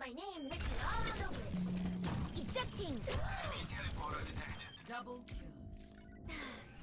my name written all over it. Ejecting! Enemy teleporter detected. Double kill.